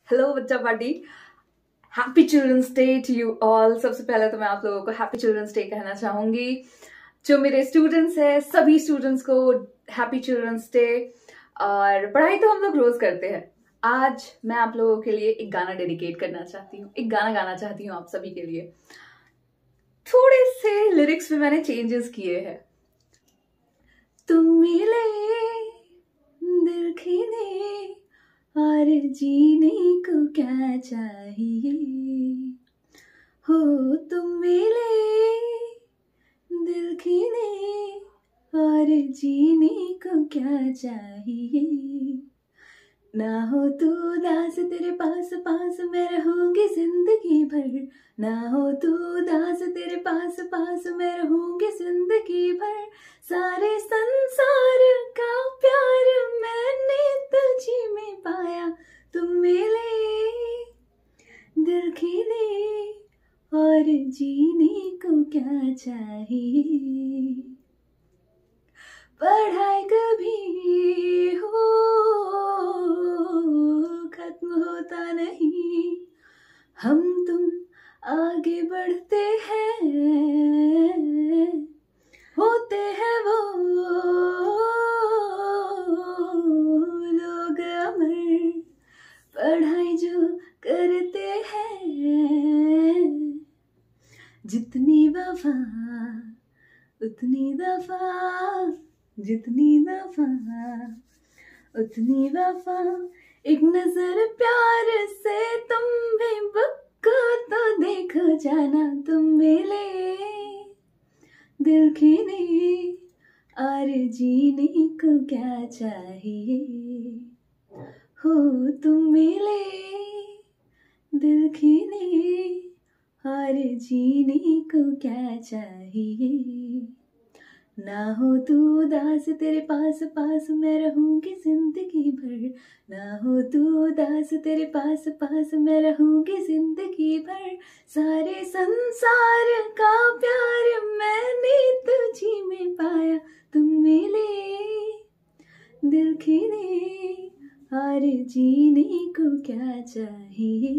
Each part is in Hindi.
हेलो बच्चा party. Happy children's day to you all. सबसे पहले तो मैं आप लोगों को हैप्पी चिल्ड्रंस डे कहना चाहूंगी। जो मेरे स्टूडेंट्स हैं सभी स्टूडेंट्स को हैप्पी चिल्ड्रंस डे। और पढ़ाई तो हम लोग रोज करते हैं। आज मैं आप लोगों के लिए एक गाना डेडिकेट करना चाहती हूँ, एक गाना गाना चाहती हूँ आप सभी के लिए। थोड़े से लिरिक्स में मैंने चेंजेस किए हैं। तुम मिले दिल खीने और जीने को क्या चाहिए हो, तुम मिले दिल खीने और जीने को क्या चाहिए। ना हो तू दास तेरे पास पास मैं रहूंगी जिंदगी भर। ना हो तू दास तेरे पास पास मैं रहूंगी जिंदगी भर। सारे संसार का प्यार मैंने तुझी में पाया। तुम मिले दिल खीने और जीने को क्या चाहिए। पढ़ाई कभी हो खत्म होता नहीं, हम तुम आगे बढ़ते हैं, होते हैं वो लोग अमर पढ़ाई जो करते हैं। जितनी वफा उतनी दफा, जितनी दफा उतनी वफा। एक नजर प्यार से तुम भी बक्को तो देखो जाना। तुम मिले दिल खीने और जीने को क्या चाहिए हो, तुम मिले दिल खीने और जीने को क्या चाहिए। ना हो तू दास तेरे पास पास मैं रहूंगी जिंदगी भर। ना हो तू दास तेरे पास पास मैं रहूंगी जिंदगी भर। सारे संसार का प्यार मैंने तुझी में पाया। तुम मिले दिल खीने और जीने को क्या चाहिए।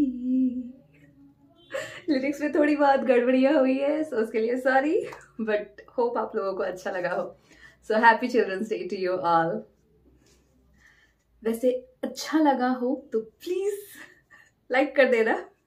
लिरिक्स में थोड़ी बहुत गड़बड़ियाँ हुई है, सो उसके लिए सॉरी, बट होप आप लोगों को अच्छा लगा हो। So happy children's day to you all. वैसे अच्छा लगा हो तो प्लीज लाइक कर देना।